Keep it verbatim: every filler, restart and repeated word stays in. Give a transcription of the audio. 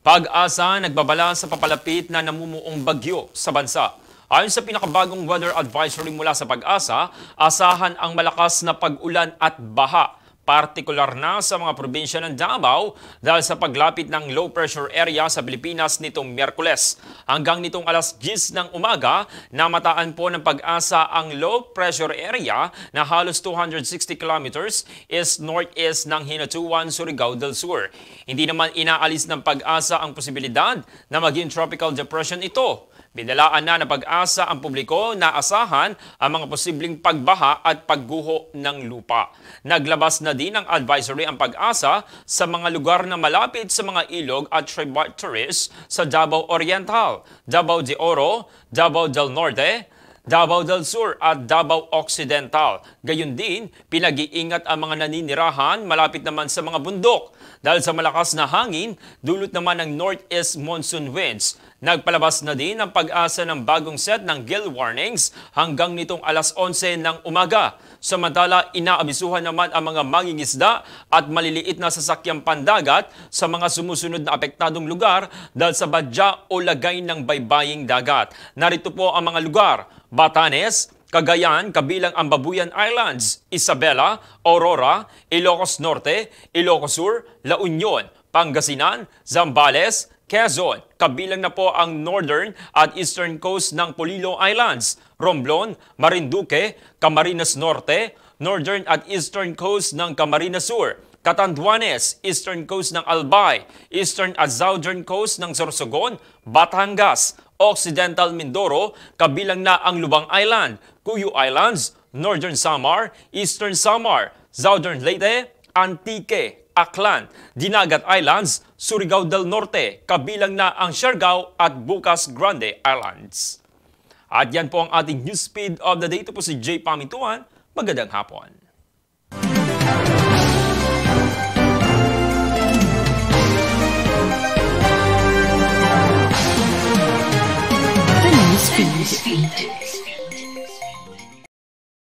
Pag-asa nagbabala sa papalapit na namumuong bagyo sa bansa. Ayon sa pinakabagong weather advisory mula sa Pag-asa, asahan ang malakas na pag-ulan at baha, partikular na sa mga probinsya ng Davao dahil sa paglapit ng low pressure area sa Pilipinas nitong Miyerkules. Hanggang nitong alas diyes ng umaga, namataan po ng Pag-asa ang low pressure area na halos two hundred sixty kilometers is northeast ng Hinatuan, Surigao del Sur. Hindi naman inaalis ng Pag-asa ang posibilidad na maging tropical depression ito. Binalaan na ng Pag-asa ang publiko na asahan ang mga posibleng pagbaha at pagguho ng lupa. Naglabas na din ng advisory ang Pag-asa sa mga lugar na malapit sa mga ilog at tributaries sa Davao Oriental, Davao de Oro, Davao del Norte, Davao del Sur at Davao Occidental. Gayon din, pinag-iingat ang mga naninirahan malapit naman sa mga bundok. Dahil sa malakas na hangin, dulot naman ng northeast monsoon winds. Nagpalabas na din ang Pag-asa ng bagong set ng gale warnings hanggang nitong alas onse ng umaga. Samantala, inaabisuhan naman ang mga mangingisda at maliliit na sasakyang pandagat sa mga sumusunod na apektadong lugar dahil sa badya o lagay ng baybaying dagat. Narito po ang mga lugar: Batanes, Cagayan kabilang ang Babuyan Islands, Isabela, Aurora, Ilocos Norte, Ilocos Sur, La Union, Pangasinan, Zambales, Quezon, kabilang na po ang northern at eastern coast ng Polillo Islands, Romblon, Marinduque, Camarines Norte, northern at eastern coast ng Camarines Sur, Catanduanes, eastern coast ng Albay, eastern at southern coast ng Sorsogon, Batangas, Occidental Mindoro, kabilang na ang Lubang Island, Cuyo Islands, Northern Samar, Eastern Samar, Southern Leyte, Antique, Aklan, Dinagat Islands, Surigao del Norte, kabilang na ang Siargao at Bucas Grande Islands. At yan po ang ating news speed of the day. Ito po si Jay Pamituan. Magandang hapon.